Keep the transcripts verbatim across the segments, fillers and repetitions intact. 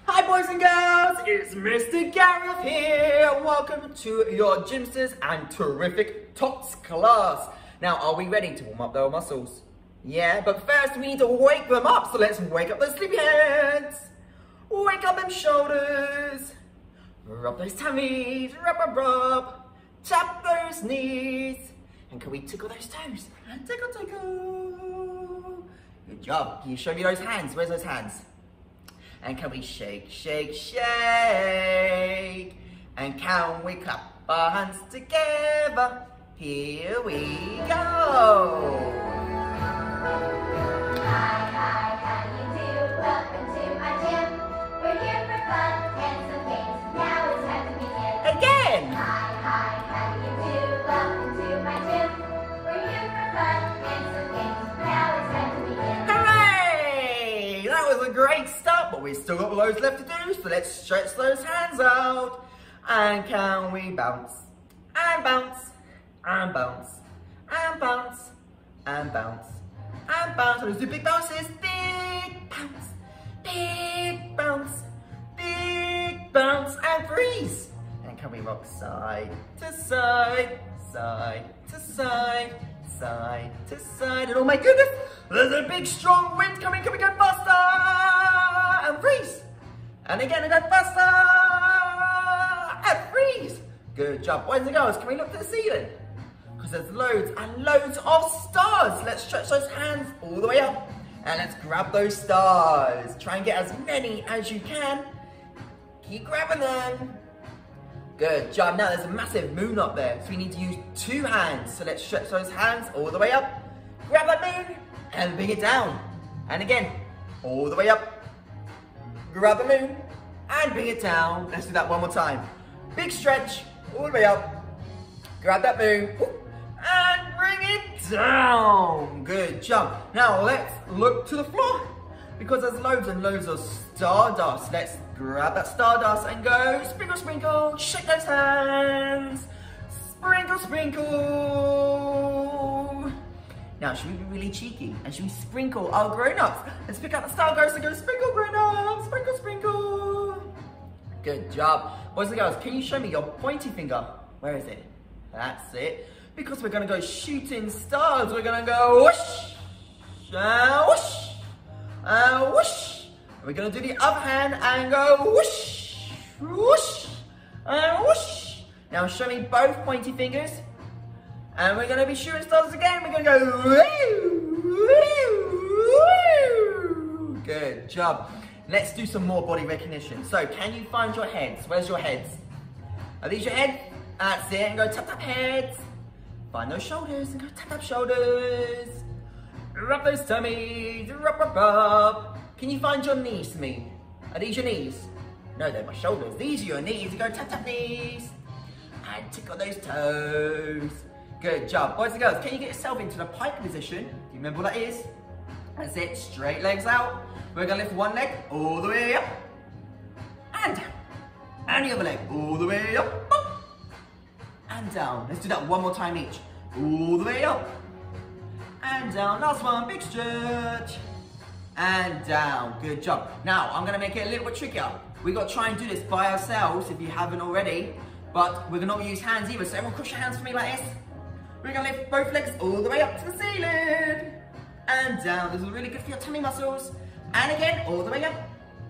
Hi boys and girls, it's Mister Gareth here. Welcome to your Gymsters and Terrific Tots class. Now, are we ready to warm up their muscles? Yeah, but first we need to wake them up, so let's wake up those sleepy heads. Wake up them shoulders. Rub those tummies, rub, rub, rub. Tap those knees. And can we tickle those toes? And tickle, tickle. Good job. Can you show me those hands? Where's those hands? And can we shake, shake, shake? And can we clap our hands together? Here we go. Hi, hi, how you do? Welcome to my gym. We're here for fun and some games. Now it's time to begin. Again. Hi, hi, how you do? Welcome to my gym. We're here for fun and some games. Now it's time to begin. Hooray! That was a great start, but we've still got loads left to do, so let's stretch those hands out. And can we bounce? And bounce. And bounce. And bounce. And bounce. And bounce. Let's do big bounces. Big bounce. Big bounce. Big bounce. And freeze. And can we rock side to side, side to side, side to side. And oh my goodness, there's a big strong wind coming. Can we go faster? And freeze. And again, and go faster. And freeze. Good job. Boys and girls, can we look to the ceiling? Because there's loads and loads of stars. Let's stretch those hands all the way up. And let's grab those stars. Try and get as many as you can. Keep grabbing them. Good job. Now there's a massive moon up there. So we need to use two hands. So let's stretch those hands all the way up. Grab that moon and bring it down. And again, all the way up. Grab the moon and bring it down. Let's do that one more time. Big stretch all the way up. Grab that moon and bring it down. Good job. Now let's look to the floor because there's loads and loads of stardust. Let's grab that stardust and go sprinkle, sprinkle. Shake those hands. Sprinkle, sprinkle. Now, should we be really cheeky and should we sprinkle our grown-ups? Let's pick up the stardust and go sprinkle, grown-ups. Sprinkle, sprinkle. Good job. Boys and girls, can you show me your pointy finger? Where is it? That's it. Because we're going to go shooting stars. We're going to go whoosh, and whoosh, and whoosh. And we're going to do the other hand and go whoosh, whoosh, and whoosh. Now show me both pointy fingers. And we're going to be shooting stars again. We're going to go woo, woo, woo. Good job. Let's do some more body recognition. So can you find your heads? Where's your heads? Are these your heads? That's it, and go tap tap heads. Find those shoulders and go tap tap shoulders. Rub those tummies, rub rub rub. Can you find your knees to me? Are these your knees? No, they're my shoulders. These are your knees, and go tap tap knees. And tickle those toes. Good job. Boys and girls, can you get yourself into the pike position? Do you remember what that is? That's it, straight legs out. We're gonna lift one leg all the way up. And down. And the other leg all the way up. And down. Let's do that one more time each. All the way up. And down. Last one. Big stretch. And down. Good job. Now, I'm going to make it a little bit trickier. We've got to try and do this by ourselves if you haven't already. But we're going to not use hands either. So everyone cross your hands for me like this. We're going to lift both legs all the way up to the ceiling. And down. This is really good for your tummy muscles. And again, all the way up.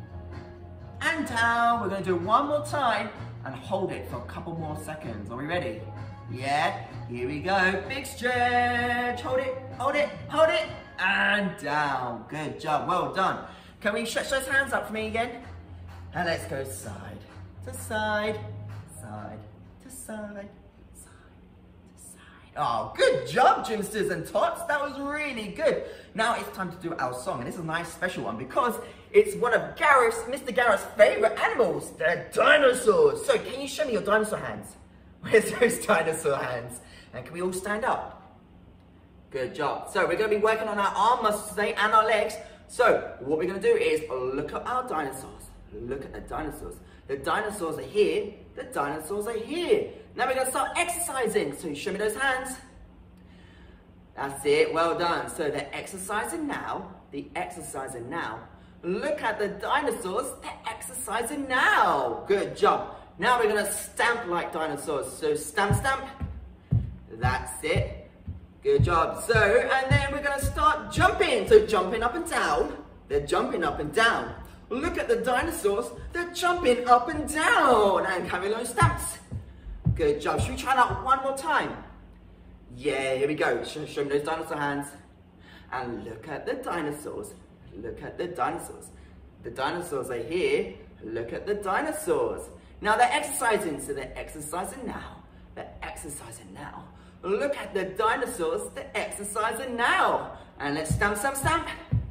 And down. We're going to do it one more time. And hold it for a couple more seconds. Are we ready? Yeah, here we go. Big stretch. Hold it, hold it, hold it. And down. Good job, well done. Can we stretch those hands up for me again? And let's go side to side, side to side, side to side. Oh, good job, Gymsters and Tots. That was really good. Now it's time to do our song. And this is a nice special one because it's one of Gareth's, Mister Gareth's favourite animals, the dinosaurs. So can you show me your dinosaur hands? Where's those dinosaur hands? And can we all stand up? Good job. So we're going to be working on our arm muscles today and our legs. So what we're going to do is look at our dinosaurs. Look at the dinosaurs. The dinosaurs are here. The dinosaurs are here. Now we're going to start exercising. So you show me those hands. That's it, well done. So they're exercising now, the exercising now, Look at the dinosaurs, they're exercising now. Good job. Now we're gonna stamp like dinosaurs. So stamp, stamp. That's it. Good job. So, and then we're gonna start jumping. So jumping up and down. They're jumping up and down. Look at the dinosaurs, they're jumping up and down. And having those stamps. Good job. Should we try that one more time? Yeah, here we go. Show, show me those dinosaur hands. And look at the dinosaurs. Look at the dinosaurs. The dinosaurs are here. Look at the dinosaurs. Now they're exercising, so they're exercising now. They're exercising now. Look at the dinosaurs, they're exercising now. And let's stamp, stamp, stamp.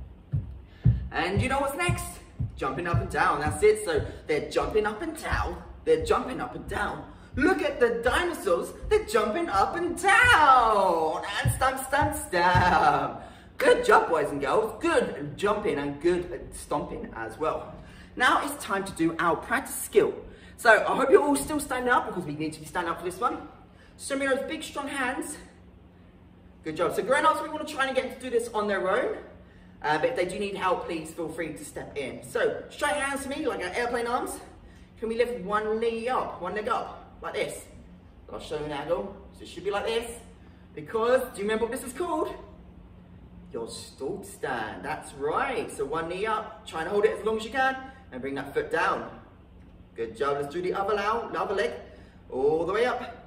And you know what's next? Jumping up and down, that's it. So they're jumping up and down. They're jumping up and down. Look at the dinosaurs, they're jumping up and down. And stamp, stamp, stamp. Good job, boys and girls. Good jumping and good stomping as well. Now it's time to do our practice skill. So I hope you're all still standing up because we need to be standing up for this one. Show me those big strong hands. Good job. So grown-ups, we want to try and get them to do this on their own. Uh, but if they do need help, please feel free to step in. So straight hands to me, like our airplane arms. Can we lift one knee up, one leg up, like this? I'll show you an angle. So it should be like this. Because, do you remember what this is called? Your stalk stand. That's right. So one knee up, try and hold it as long as you can, and bring that foot down. Good job. Let's do the other, now, the other leg, all the way up.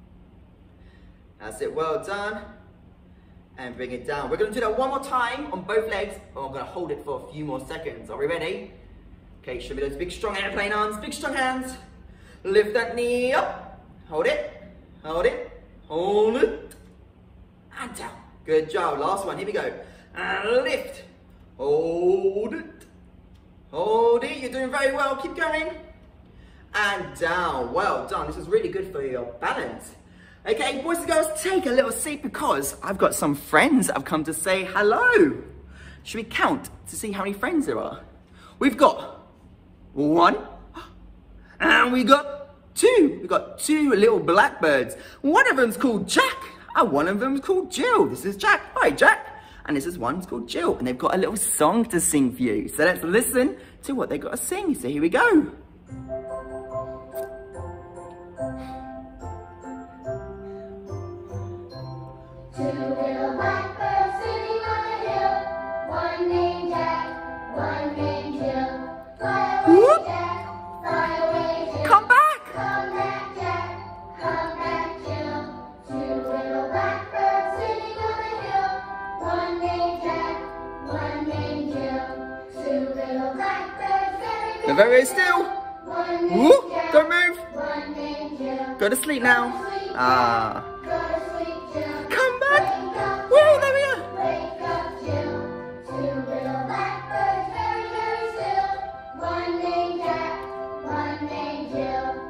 That's it. Well done. And bring it down. We're going to do that one more time on both legs, and I'm going to hold it for a few more seconds. Are we ready? Okay, show me those big strong airplane arms, big strong hands. Lift that knee up. Hold it. Hold it. Hold it. And down. Good job. Last one. Here we go. And lift. Hold it. Hold it. You're doing very well. Keep going. And down. Well done. This is really good for your balance. Okay, boys and girls, take a little seat because I've got some friends that have come to say hello. Should we count to see how many friends there are? We've got one, and we got two. We've got two little blackbirds. One of them's called Jack, and one of them's called Jill. This is Jack. Hi, Jack. And this is one's called Jill, and they've got a little song to sing for you. So let's listen to what they've got to sing. So here we go. Two little blackbirds sitting on a hill, one named Jack, one named Jill. Fly away, Whoop. Jack, fly away, Jill. Come back. Come back, Jack, come back, Jill. Two little blackbirds sitting on a hill, one named Jack, one named Jill. Two little blackbirds very They're very still. One named Whoop. Jack, Don't move. one named Jill. Go to sleep now. Ah. Go to sleep, Jill. Come back. Wake up, Whoa, there we are. wake up, Jill. Two little blackbirds, very, very still. One named Jack, one named Jill.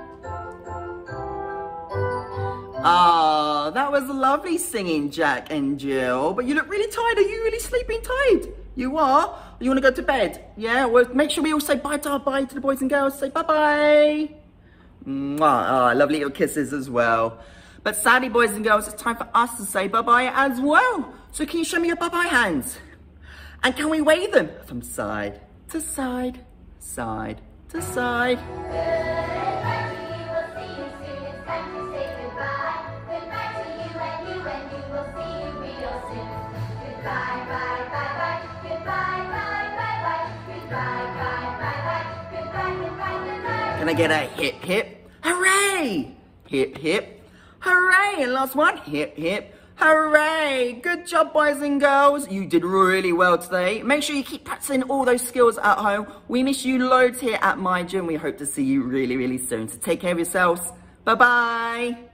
Ah, that was lovely singing, Jack and Jill. But you look really tired. Are you really sleeping tired? You are? You want to go to bed? Yeah? Well, make sure we all say bye to, bye to the boys and girls. Say bye-bye. Mwah. Ah, lovely little kisses as well. But sadly, boys and girls, it's time for us to say bye-bye as well. So can you show me your bye-bye hands? And can we wave them from side to side, side to side? Goodbye to you, we'll see you soon. It's time to say goodbye. Goodbye to you and you and you. We'll see you real soon. Goodbye, bye, bye, bye. Goodbye, bye, bye, bye. Goodbye, bye, bye, bye. Goodbye, goodbye, goodbye. Can I get a hip, hip? Hooray! Hip, hip. Hooray! And last one. Hip, hip. Hooray! Good job, boys and girls. You did really well today. Make sure you keep practicing all those skills at home. We miss you loads here at my gym. We hope to see you really, really soon. So take care of yourselves. Bye-bye.